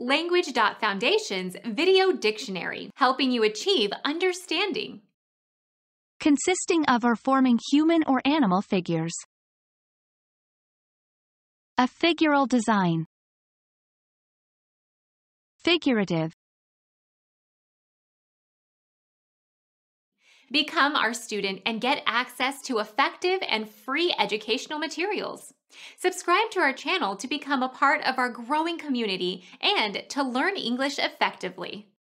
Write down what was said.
Language.Foundation's Video Dictionary, helping you achieve understanding. Consisting of or forming human or animal figures. A figural design. Figurative. Become our student and get access to effective and free educational materials. Subscribe to our channel to become a part of our growing community and to learn English effectively.